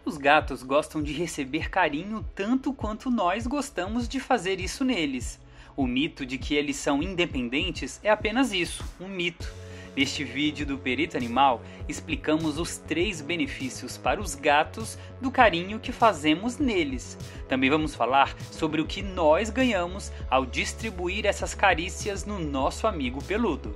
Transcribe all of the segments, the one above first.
Os gatos gostam de receber carinho tanto quanto nós gostamos de fazer isso neles. O mito de que eles são independentes é apenas isso, um mito. Neste vídeo do Perito Animal, explicamos os 3 benefícios para os gatos do carinho que fazemos neles. Também vamos falar sobre o que nós ganhamos ao distribuir essas carícias no nosso amigo peludo.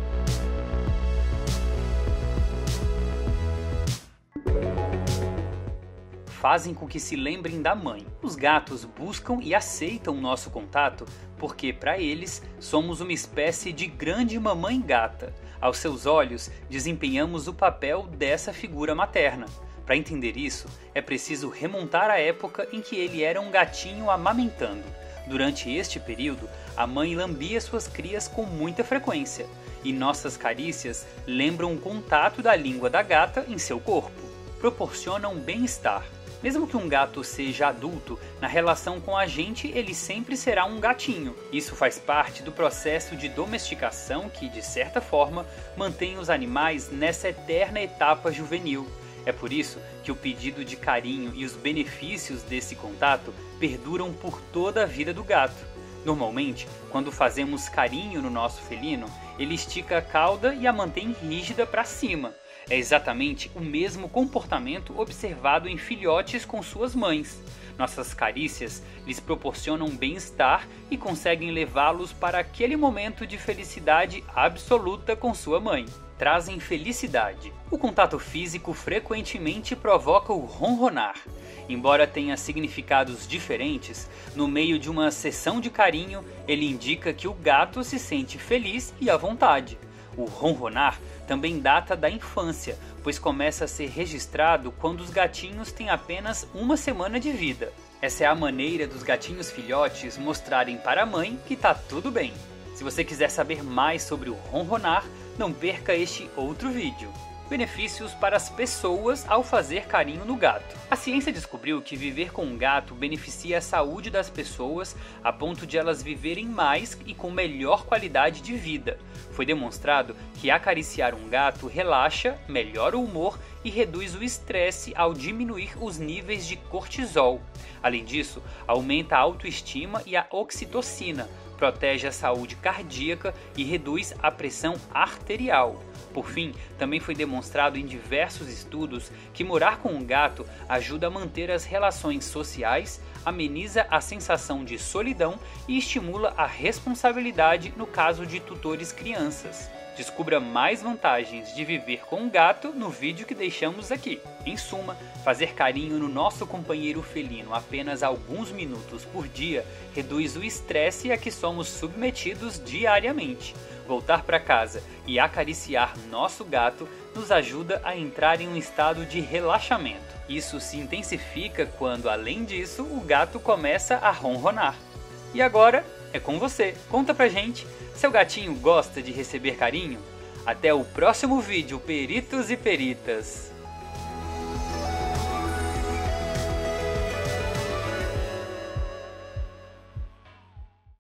Fazem com que se lembrem da mãe. Os gatos buscam e aceitam o nosso contato porque, para eles, somos uma espécie de grande mamãe gata. Aos seus olhos, desempenhamos o papel dessa figura materna. Para entender isso, é preciso remontar à época em que ele era um gatinho amamentando. Durante este período, a mãe lambia suas crias com muita frequência, e nossas carícias lembram o contato da língua da gata em seu corpo. Proporcionam bem-estar. Mesmo que um gato seja adulto, na relação com a gente ele sempre será um gatinho. Isso faz parte do processo de domesticação que, de certa forma, mantém os animais nessa eterna etapa juvenil. É por isso que o pedido de carinho e os benefícios desse contato perduram por toda a vida do gato. Normalmente, quando fazemos carinho no nosso felino, ele estica a cauda e a mantém rígida para cima. É exatamente o mesmo comportamento observado em filhotes com suas mães. Nossas carícias lhes proporcionam bem-estar e conseguem levá-los para aquele momento de felicidade absoluta com sua mãe. Trazem felicidade. O contato físico frequentemente provoca o ronronar. Embora tenha significados diferentes, no meio de uma sessão de carinho, ele indica que o gato se sente feliz e à vontade. O ronronar também data da infância, pois começa a ser registrado quando os gatinhos têm apenas uma semana de vida. Essa é a maneira dos gatinhos filhotes mostrarem para a mãe que tá tudo bem. Se você quiser saber mais sobre o ronronar, não perca este outro vídeo. Benefícios para as pessoas ao fazer carinho no gato. A ciência descobriu que viver com um gato beneficia a saúde das pessoas a ponto de elas viverem mais e com melhor qualidade de vida. Foi demonstrado que acariciar um gato relaxa, melhora o humor e reduz o estresse ao diminuir os níveis de cortisol. Além disso, aumenta a autoestima e a oxitocina, protege a saúde cardíaca e reduz a pressão arterial. Por fim, também foi demonstrado em diversos estudos que morar com um gato ajuda a manter as relações sociais, ameniza a sensação de solidão e estimula a responsabilidade no caso de tutores crianças. Descubra mais vantagens de viver com um gato no vídeo que deixamos aqui. Em suma, fazer carinho no nosso companheiro felino apenas alguns minutos por dia reduz o estresse a que somos submetidos diariamente. Voltar para casa e acariciar nosso gato nos ajuda a entrar em um estado de relaxamento. Isso se intensifica quando, além disso, o gato começa a ronronar. E agora é com você. Conta pra gente, seu gatinho gosta de receber carinho? Até o próximo vídeo, peritos e peritas!